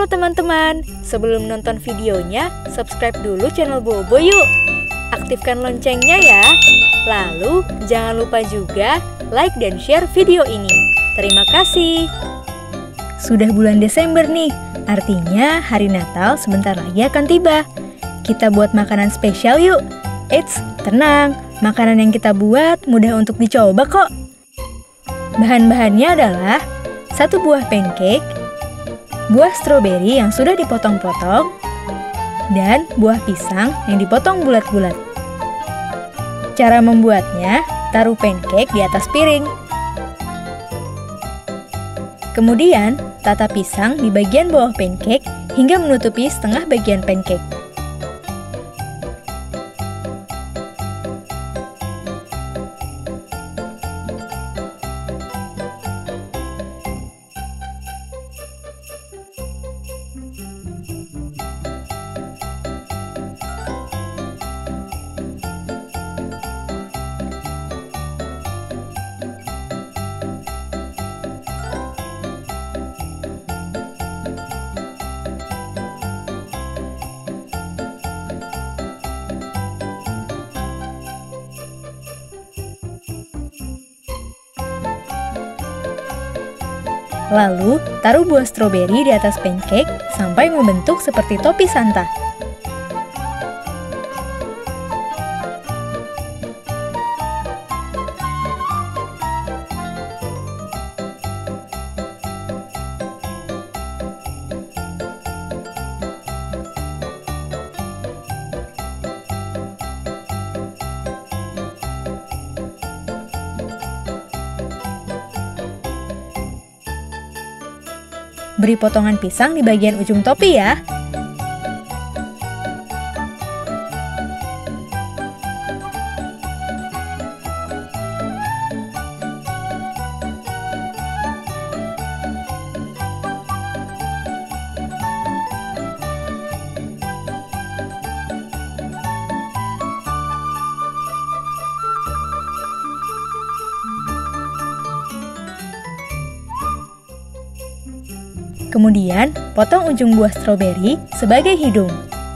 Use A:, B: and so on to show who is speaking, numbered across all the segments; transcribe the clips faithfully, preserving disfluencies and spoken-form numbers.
A: Halo teman-teman, sebelum nonton videonya, subscribe dulu channel Bobo yuk. Aktifkan loncengnya ya. Lalu, jangan lupa juga like dan share video ini. Terima kasih. Sudah bulan Desember nih, artinya hari Natal sebentar lagi akan tiba. Kita buat makanan spesial yuk. Eits, tenang, makanan yang kita buat mudah untuk dicoba kok. Bahan-bahannya adalah satu buah pancake, buah stroberi yang sudah dipotong-potong, dan buah pisang yang dipotong bulat-bulat. Cara membuatnya, taruh pancake di atas piring. Kemudian, tata pisang di bagian bawah pancake hingga menutupi setengah bagian pancake. Lalu, taruh buah stroberi di atas pancake sampai membentuk seperti topi Santa. Beri potongan pisang di bagian ujung topi ya. Kemudian, potong ujung buah stroberi sebagai hidung.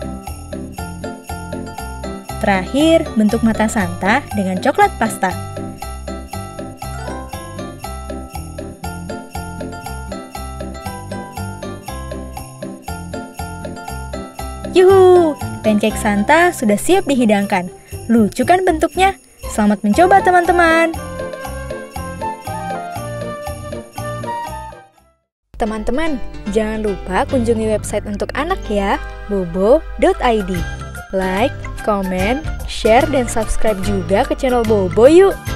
A: Terakhir, bentuk mata Santa dengan coklat pasta. Yuhu, pancake Santa sudah siap dihidangkan. Lucu kan bentuknya? Selamat mencoba teman-teman! Teman-teman, jangan lupa kunjungi website untuk anak ya, bobo dot i d. Like, comment, share, dan subscribe juga ke channel Bobo yuk!